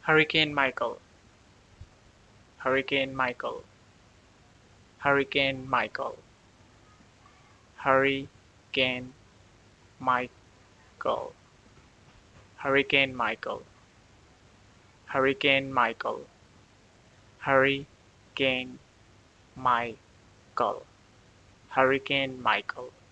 Hurricane Michael, Hurricane Michael, Hurricane Michael, Hurricane Michael, Hurricane Michael, Hurricane Michael, Hurricane Michael, Hurricane Michael.